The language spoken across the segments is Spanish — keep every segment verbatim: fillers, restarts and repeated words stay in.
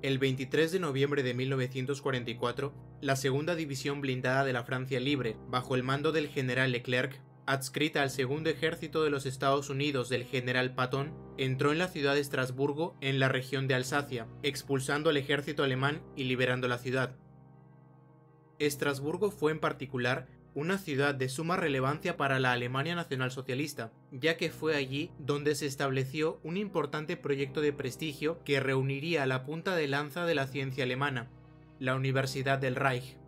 El veintitrés de noviembre de mil novecientos cuarenta y cuatro, la segunda división blindada de la Francia Libre, bajo el mando del general Leclerc, adscrita al segundo ejército de los Estados Unidos del general Patton, entró en la ciudad de Estrasburgo, en la región de Alsacia, expulsando al ejército alemán y liberando la ciudad. Estrasburgo fue en particular una ciudad de suma relevancia para la Alemania nacionalsocialista, ya que fue allí donde se estableció un importante proyecto de prestigio que reuniría a la punta de lanza de la ciencia alemana, la Universidad del Reich.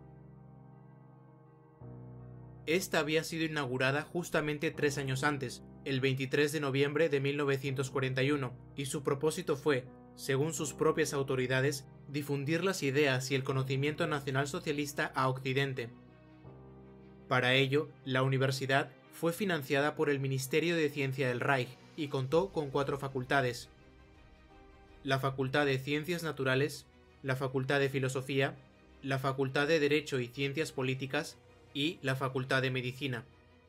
Esta había sido inaugurada justamente tres años antes, el veintitrés de noviembre de mil novecientos cuarenta y uno, y su propósito fue, según sus propias autoridades, difundir las ideas y el conocimiento nacionalsocialista a Occidente. Para ello, la universidad fue financiada por el Ministerio de Ciencia del Reich y contó con cuatro facultades: la Facultad de Ciencias Naturales, la Facultad de Filosofía, la Facultad de Derecho y Ciencias Políticas y la Facultad de Medicina.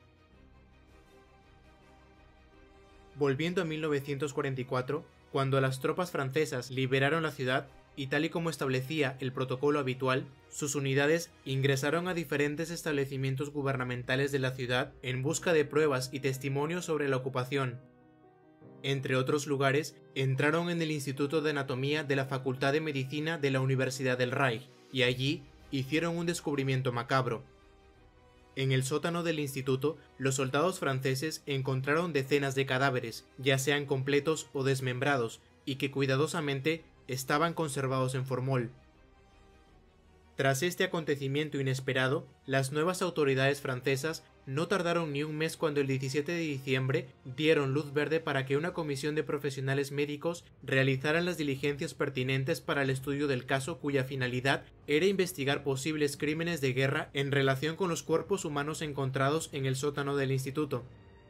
Volviendo a mil novecientos cuarenta y cuatro, cuando las tropas francesas liberaron la ciudad, y tal y como establecía el protocolo habitual, sus unidades ingresaron a diferentes establecimientos gubernamentales de la ciudad en busca de pruebas y testimonios sobre la ocupación. Entre otros lugares, entraron en el Instituto de Anatomía de la Facultad de Medicina de la Universidad del Reich, y allí hicieron un descubrimiento macabro. En el sótano del instituto, los soldados franceses encontraron decenas de cadáveres, ya sean completos o desmembrados, y que cuidadosamente estaban conservados en formol. Tras este acontecimiento inesperado, las nuevas autoridades francesas no tardaron ni un mes cuando el diecisiete de diciembre dieron luz verde para que una comisión de profesionales médicos realizaran las diligencias pertinentes para el estudio del caso, cuya finalidad era investigar posibles crímenes de guerra en relación con los cuerpos humanos encontrados en el sótano del instituto.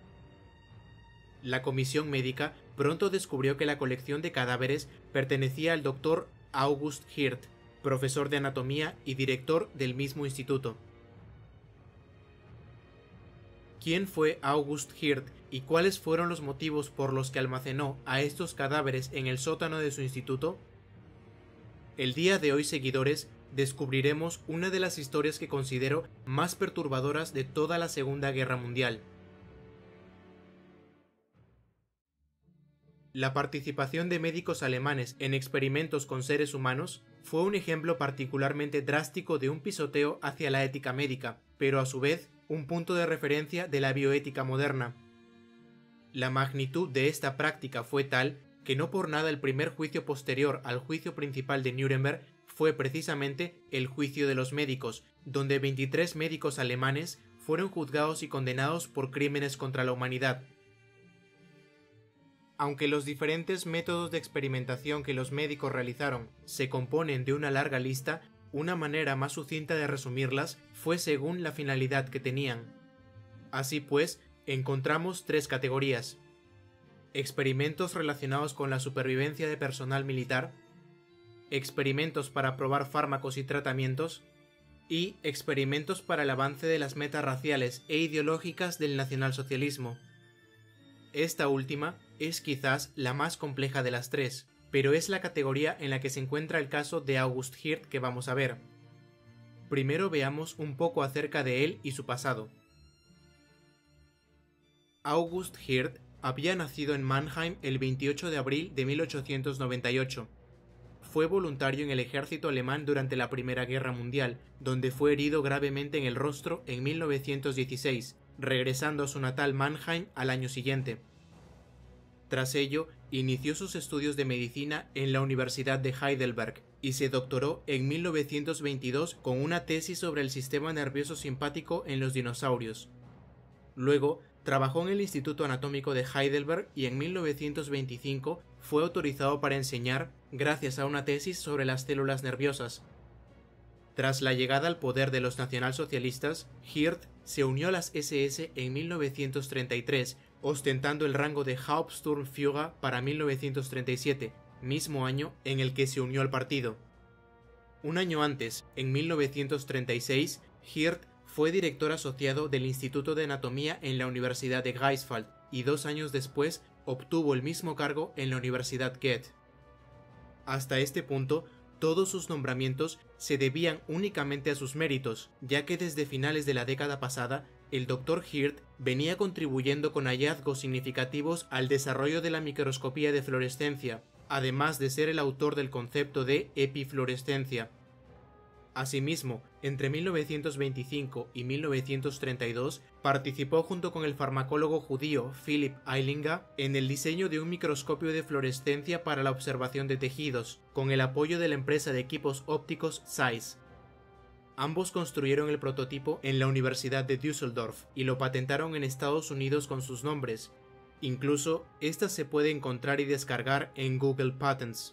La comisión médica pronto descubrió que la colección de cadáveres pertenecía al doctor August Hirt, profesor de anatomía y director del mismo instituto. ¿Quién fue August Hirt y cuáles fueron los motivos por los que almacenó a estos cadáveres en el sótano de su instituto? El día de hoy, seguidores, descubriremos una de las historias que considero más perturbadoras de toda la Segunda Guerra Mundial. La participación de médicos alemanes en experimentos con seres humanos fue un ejemplo particularmente drástico de un pisoteo hacia la ética médica, pero a su vez un punto de referencia de la bioética moderna. La magnitud de esta práctica fue tal que no por nada el primer juicio posterior al juicio principal de Nuremberg fue precisamente el juicio de los médicos, donde veintitrés médicos alemanes fueron juzgados y condenados por crímenes contra la humanidad. Aunque los diferentes métodos de experimentación que los médicos realizaron se componen de una larga lista, una manera más sucinta de resumirlas fue según la finalidad que tenían. Así pues, encontramos tres categorías: experimentos relacionados con la supervivencia de personal militar, experimentos para probar fármacos y tratamientos, y experimentos para el avance de las metas raciales e ideológicas del nacionalsocialismo. Esta última es quizás la más compleja de las tres, pero es la categoría en la que se encuentra el caso de August Hirt que vamos a ver. Primero veamos un poco acerca de él y su pasado. August Hirt había nacido en Mannheim el veintiocho de abril de mil ochocientos noventa y ocho. Fue voluntario en el ejército alemán durante la Primera Guerra Mundial, donde fue herido gravemente en el rostro en mil novecientos dieciséis, regresando a su natal Mannheim al año siguiente. Tras ello, inició sus estudios de medicina en la Universidad de Heidelberg y se doctoró en mil novecientos veintidós con una tesis sobre el sistema nervioso simpático en los dinosaurios. Luego, trabajó en el Instituto Anatómico de Heidelberg y en mil novecientos veinticinco fue autorizado para enseñar gracias a una tesis sobre las células nerviosas. Tras la llegada al poder de los nacionalsocialistas, Hirt se unió a las ese ese en mil novecientos treinta y tres, ostentando el rango de Hauptsturmführer para mil novecientos treinta y siete, mismo año en el que se unió al partido. Un año antes, en mil novecientos treinta y seis, Hirt fue director asociado del Instituto de Anatomía en la Universidad de Greifswald y dos años después obtuvo el mismo cargo en la Universidad Goethe. Hasta este punto, Todos sus nombramientos se debían únicamente a sus méritos, ya que desde finales de la década pasada, el doctor Hirt venía contribuyendo con hallazgos significativos al desarrollo de la microscopía de fluorescencia, además de ser el autor del concepto de epifluorescencia. Asimismo, entre mil novecientos veinticinco y mil novecientos treinta y dos participó junto con el farmacólogo judío Philipp Eilinger en el diseño de un microscopio de fluorescencia para la observación de tejidos, con el apoyo de la empresa de equipos ópticos Zeiss. Ambos construyeron el prototipo en la Universidad de Düsseldorf y lo patentaron en Estados Unidos con sus nombres. Incluso, esta se puede encontrar y descargar en Google Patents.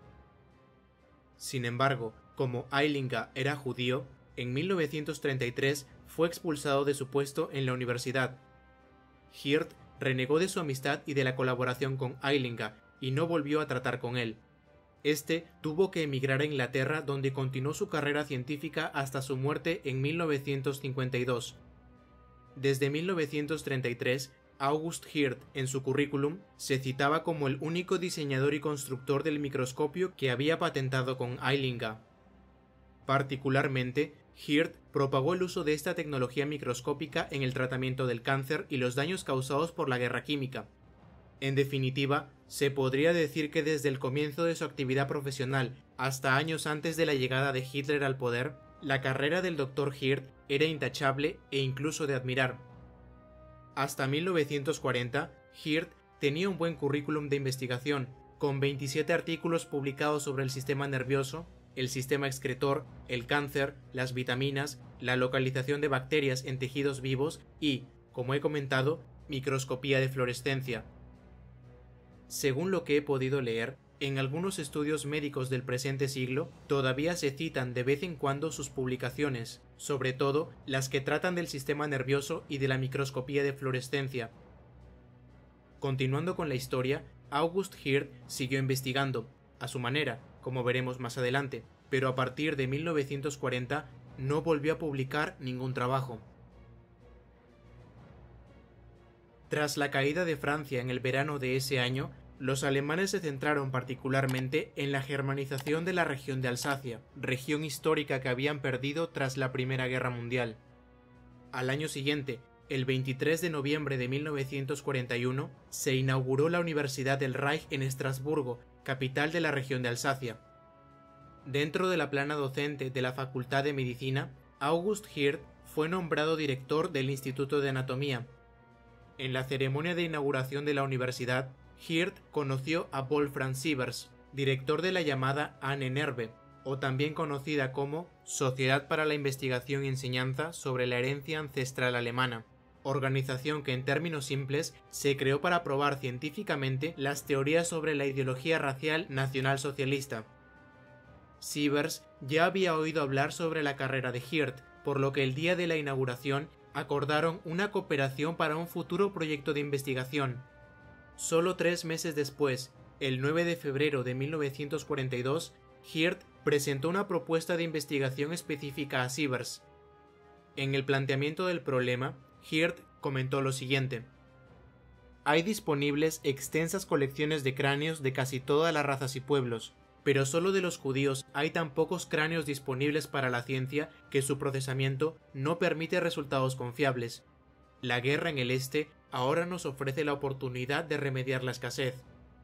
Sin embargo, como Eilinger era judío, en mil novecientos treinta y tres fue expulsado de su puesto en la universidad. Hirt renegó de su amistad y de la colaboración con Eilinger y no volvió a tratar con él. Este tuvo que emigrar a Inglaterra, donde continuó su carrera científica hasta su muerte en mil novecientos cincuenta y dos. Desde mil novecientos treinta y tres, August Hirt en su currículum se citaba como el único diseñador y constructor del microscopio que había patentado con Eilinger. Particularmente, Hirt propagó el uso de esta tecnología microscópica en el tratamiento del cáncer y los daños causados por la guerra química. En definitiva, se podría decir que desde el comienzo de su actividad profesional hasta años antes de la llegada de Hitler al poder, la carrera del doctor Hirt era intachable e incluso de admirar. Hasta mil novecientos cuarenta, Hirt tenía un buen currículum de investigación, con veintisiete artículos publicados sobre el sistema nervioso, el sistema excretor, el cáncer, las vitaminas, la localización de bacterias en tejidos vivos y, como he comentado, microscopía de fluorescencia. Según lo que he podido leer, en algunos estudios médicos del presente siglo todavía se citan de vez en cuando sus publicaciones, sobre todo las que tratan del sistema nervioso y de la microscopía de fluorescencia. Continuando con la historia, August Hirt siguió investigando, a su manera, como veremos más adelante, pero a partir de mil novecientos cuarenta no volvió a publicar ningún trabajo. Tras la caída de Francia en el verano de ese año, los alemanes se centraron particularmente en la germanización de la región de Alsacia, región histórica que habían perdido tras la Primera Guerra Mundial. Al año siguiente, el veintitrés de noviembre de mil novecientos cuarenta y uno, se inauguró la Universidad del Reich en Estrasburgo, capital de la región de Alsacia. Dentro de la plana docente de la Facultad de Medicina, August Hirt fue nombrado director del Instituto de Anatomía. En la ceremonia de inauguración de la universidad, Hirt conoció a Wolfram Sievers, director de la llamada Anne Nerve, o también conocida como Sociedad para la Investigación y Enseñanza sobre la Herencia Ancestral Alemana, organización que en términos simples se creó para probar científicamente las teorías sobre la ideología racial nacionalsocialista. Sievers ya había oído hablar sobre la carrera de Hirt, por lo que el día de la inauguración acordaron una cooperación para un futuro proyecto de investigación. Solo tres meses después, el nueve de febrero de mil novecientos cuarenta y dos, Hirt presentó una propuesta de investigación específica a Sievers. En el planteamiento del problema, Hirt comentó lo siguiente: hay disponibles extensas colecciones de cráneos de casi todas las razas y pueblos, pero solo de los judíos hay tan pocos cráneos disponibles para la ciencia que su procesamiento no permite resultados confiables. La guerra en el este ahora nos ofrece la oportunidad de remediar la escasez.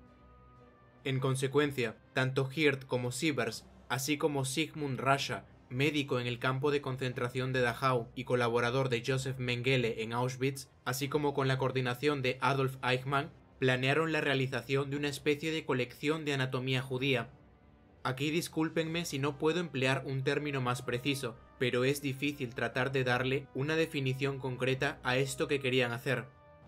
En consecuencia, tanto Hirt como Sievers, así como Sigmund Rascha, médico en el campo de concentración de Dachau y colaborador de Joseph Mengele en Auschwitz, así como con la coordinación de Adolf Eichmann, planearon la realización de una especie de colección de anatomía judía. Aquí discúlpenme si no puedo emplear un término más preciso, pero es difícil tratar de darle una definición concreta a esto que querían hacer.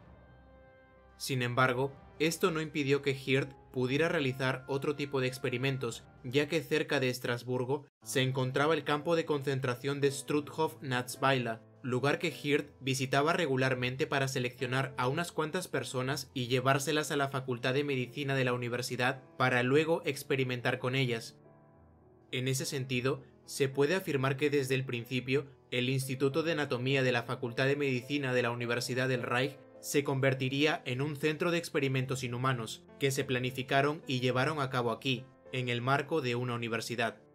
Sin embargo, esto no impidió que Hirt pudiera realizar otro tipo de experimentos, ya que cerca de Estrasburgo se encontraba el campo de concentración de Struthof-Natzweiler, lugar que Hirt visitaba regularmente para seleccionar a unas cuantas personas y llevárselas a la Facultad de Medicina de la universidad para luego experimentar con ellas. En ese sentido, se puede afirmar que desde el principio, el Instituto de Anatomía de la Facultad de Medicina de la Universidad del Reich se convertiría en un centro de experimentos inhumanos, que se planificaron y llevaron a cabo aquí, en el marco de una universidad.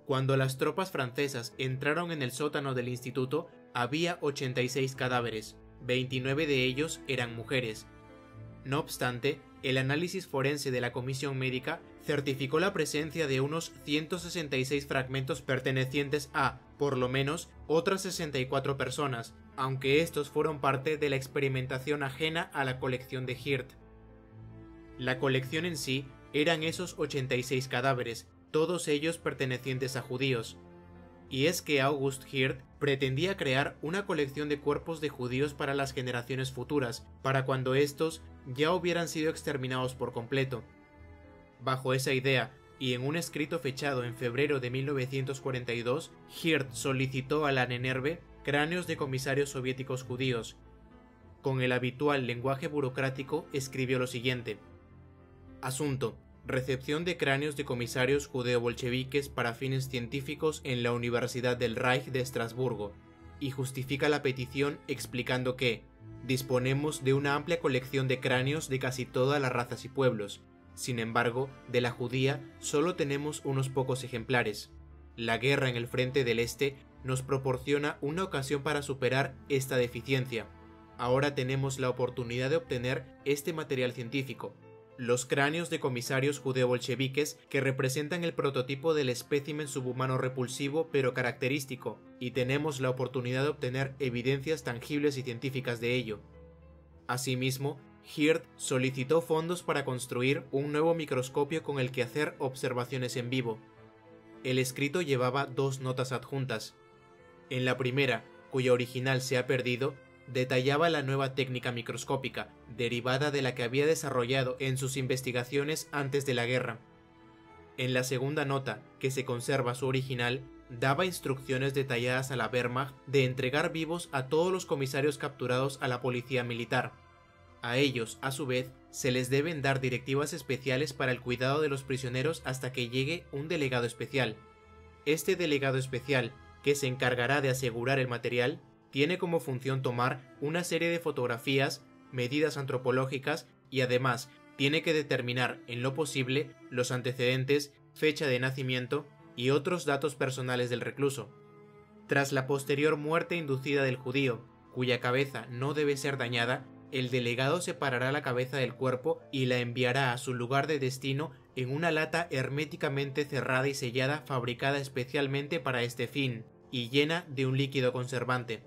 Cuando las tropas francesas entraron en el sótano del instituto, había ochenta y seis cadáveres, veintinueve de ellos eran mujeres. No obstante, el análisis forense de la comisión médica certificó la presencia de unos ciento sesenta y seis fragmentos pertenecientes a, por lo menos, otras sesenta y cuatro personas, aunque estos fueron parte de la experimentación ajena a la colección de Hirt. La colección en sí eran esos ochenta y seis cadáveres, todos ellos pertenecientes a judíos. Y es que August Hirt pretendía crear una colección de cuerpos de judíos para las generaciones futuras, para cuando estos ya hubieran sido exterminados por completo. Bajo esa idea, y en un escrito fechado en febrero de mil novecientos cuarenta y dos, Hirt solicitó a la Ahnenerbe cráneos de comisarios soviéticos judíos. Con el habitual lenguaje burocrático escribió lo siguiente: Asunto: recepción de cráneos de comisarios judeo-bolcheviques para fines científicos en la Universidad del Reich de Estrasburgo, y justifica la petición explicando que disponemos de una amplia colección de cráneos de casi todas las razas y pueblos. Sin embargo, de la judía solo tenemos unos pocos ejemplares. La guerra en el frente del Este nos proporciona una ocasión para superar esta deficiencia. Ahora tenemos la oportunidad de obtener este material científico, los cráneos de comisarios judeo-bolcheviques que representan el prototipo del espécimen subhumano repulsivo pero característico, y tenemos la oportunidad de obtener evidencias tangibles y científicas de ello. Asimismo, Hirt solicitó fondos para construir un nuevo microscopio con el que hacer observaciones en vivo. El escrito llevaba dos notas adjuntas. En la primera, cuya original se ha perdido, detallaba la nueva técnica microscópica, derivada de la que había desarrollado en sus investigaciones antes de la guerra. En la segunda nota, que se conserva su original, daba instrucciones detalladas a la Wehrmacht de entregar vivos a todos los comisarios capturados a la policía militar. A ellos, a su vez, se les deben dar directivas especiales para el cuidado de los prisioneros hasta que llegue un delegado especial. Este delegado especial, que se encargará de asegurar el material, tiene como función tomar una serie de fotografías, medidas antropológicas y además tiene que determinar en lo posible los antecedentes, fecha de nacimiento y otros datos personales del recluso. Tras la posterior muerte inducida del judío, cuya cabeza no debe ser dañada, el delegado separará la cabeza del cuerpo y la enviará a su lugar de destino en una lata herméticamente cerrada y sellada fabricada especialmente para este fin, y llena de un líquido conservante.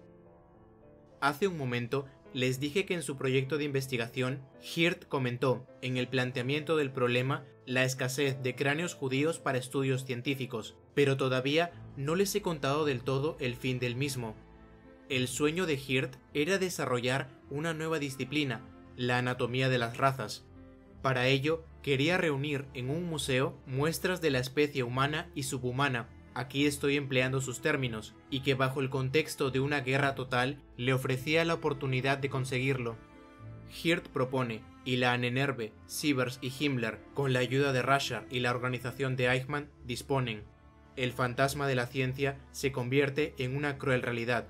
Hace un momento les dije que en su proyecto de investigación, Hirt comentó, en el planteamiento del problema, la escasez de cráneos judíos para estudios científicos, pero todavía no les he contado del todo el fin del mismo. El sueño de Hirt era desarrollar una nueva disciplina, la anatomía de las razas. Para ello, quería reunir en un museo muestras de la especie humana y subhumana, aquí estoy empleando sus términos, y que bajo el contexto de una guerra total le ofrecía la oportunidad de conseguirlo. Hirt propone, y la Ahnenerbe, Sievers y Himmler, con la ayuda de Rascher y la organización de Eichmann, disponen. El fantasma de la ciencia se convierte en una cruel realidad.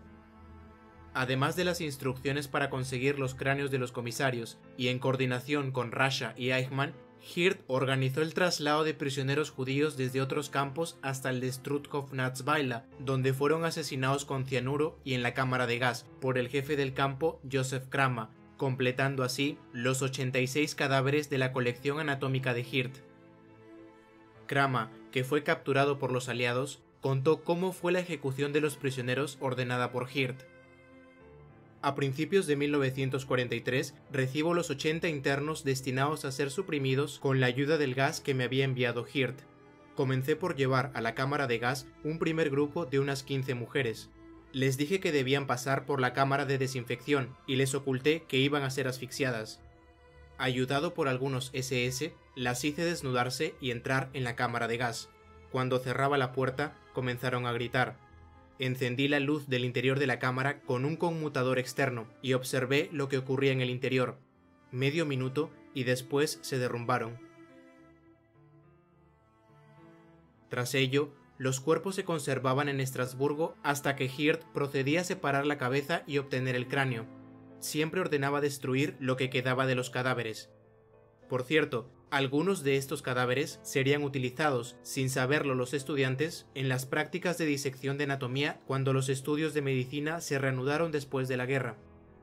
Además de las instrucciones para conseguir los cráneos de los comisarios, y en coordinación con Rascher y Eichmann, Hirt organizó el traslado de prisioneros judíos desde otros campos hasta el de Struthof-Natzweiler, donde fueron asesinados con cianuro y en la cámara de gas por el jefe del campo Joseph Kramer, completando así los ochenta y seis cadáveres de la colección anatómica de Hirt. Kramer, que fue capturado por los aliados, contó cómo fue la ejecución de los prisioneros ordenada por Hirt. A principios de mil novecientos cuarenta y tres recibo los ochenta internos destinados a ser suprimidos con la ayuda del gas que me había enviado Hirt. Comencé por llevar a la cámara de gas un primer grupo de unas quince mujeres. Les dije que debían pasar por la cámara de desinfección y les oculté que iban a ser asfixiadas. Ayudado por algunos ese ese, las hice desnudarse y entrar en la cámara de gas. Cuando cerraba la puerta, comenzaron a gritar. Encendí la luz del interior de la cámara con un conmutador externo y observé lo que ocurría en el interior. Medio minuto y después se derrumbaron. Tras ello, los cuerpos se conservaban en Estrasburgo hasta que Hirt procedía a separar la cabeza y obtener el cráneo. Siempre ordenaba destruir lo que quedaba de los cadáveres. Por cierto, Algunos de estos cadáveres serían utilizados, sin saberlo los estudiantes, en las prácticas de disección de anatomía cuando los estudios de medicina se reanudaron después de la guerra.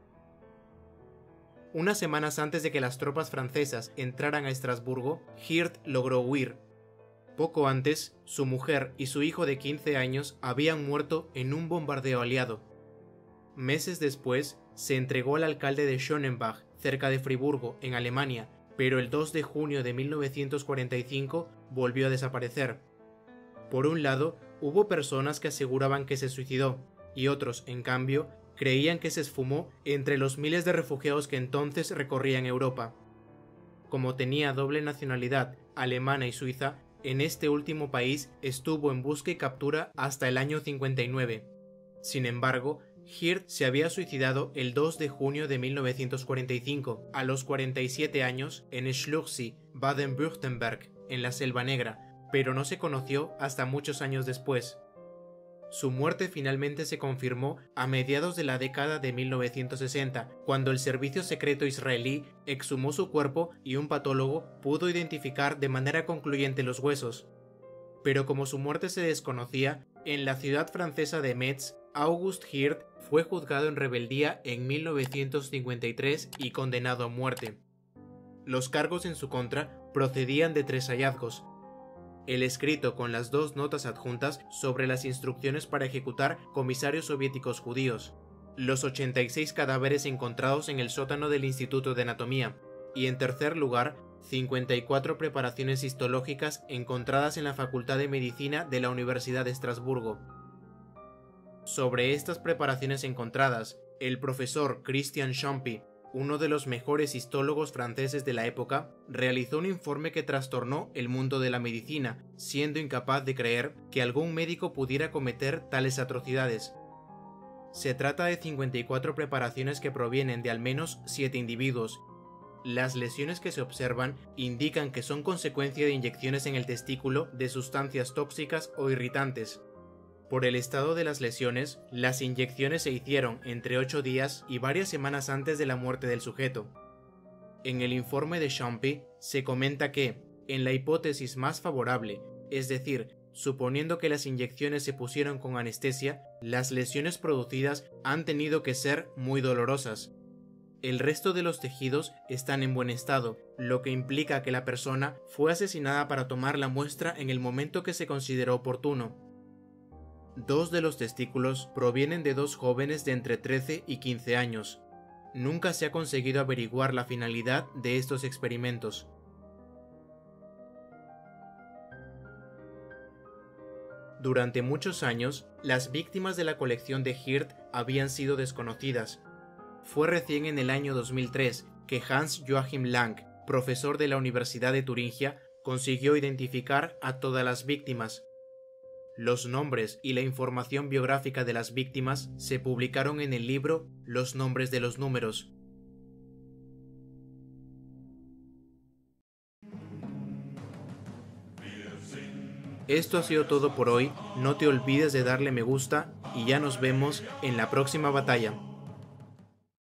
Unas semanas antes de que las tropas francesas entraran a Estrasburgo, Hirt logró huir. Poco antes, su mujer y su hijo de quince años habían muerto en un bombardeo aliado. Meses después, se entregó al alcalde de Schönenbach, cerca de Friburgo, en Alemania, pero el dos de junio de mil novecientos cuarenta y cinco volvió a desaparecer. Por un lado, hubo personas que aseguraban que se suicidó, y otros, en cambio, creían que se esfumó entre los miles de refugiados que entonces recorrían Europa. Como tenía doble nacionalidad, alemana y suiza, en este último país estuvo en busca y captura hasta el año cincuenta y nueve. Sin embargo, Hirt se había suicidado el dos de junio de mil novecientos cuarenta y cinco, a los cuarenta y siete años, en Schluchsee, Baden-Württemberg, en la Selva Negra, pero no se conoció hasta muchos años después. Su muerte finalmente se confirmó a mediados de la década de mil novecientos sesenta, cuando el servicio secreto israelí exhumó su cuerpo y un patólogo pudo identificar de manera concluyente los huesos. Pero como su muerte se desconocía, en la ciudad francesa de Metz, August Hirt fue juzgado en rebeldía en mil novecientos cincuenta y tres y condenado a muerte. Los cargos en su contra procedían de tres hallazgos: el escrito con las dos notas adjuntas sobre las instrucciones para ejecutar comisarios soviéticos judíos, los ochenta y seis cadáveres encontrados en el sótano del Instituto de Anatomía, y en tercer lugar, cincuenta y cuatro preparaciones histológicas encontradas en la Facultad de Medicina de la Universidad de Estrasburgo. Sobre estas preparaciones encontradas, el profesor Christian Champy, uno de los mejores histólogos franceses de la época, realizó un informe que trastornó el mundo de la medicina, siendo incapaz de creer que algún médico pudiera cometer tales atrocidades. Se trata de cincuenta y cuatro preparaciones que provienen de al menos siete individuos. Las lesiones que se observan indican que son consecuencia de inyecciones en el testículo de sustancias tóxicas o irritantes. Por el estado de las lesiones, las inyecciones se hicieron entre ocho días y varias semanas antes de la muerte del sujeto. En el informe de Champy se comenta que, en la hipótesis más favorable, es decir, suponiendo que las inyecciones se pusieron con anestesia, las lesiones producidas han tenido que ser muy dolorosas. El resto de los tejidos están en buen estado, lo que implica que la persona fue asesinada para tomar la muestra en el momento que se consideró oportuno. Dos de los testículos provienen de dos jóvenes de entre trece y quince años. Nunca se ha conseguido averiguar la finalidad de estos experimentos. Durante muchos años, las víctimas de la colección de Hirt habían sido desconocidas. Fue recién en el año dos mil tres que Hans Joachim Lang, profesor de la Universidad de Turingia, consiguió identificar a todas las víctimas. Los nombres y la información biográfica de las víctimas se publicaron en el libro Los nombres de los números. Esto ha sido todo por hoy, no te olvides de darle me gusta y ya nos vemos en la próxima batalla.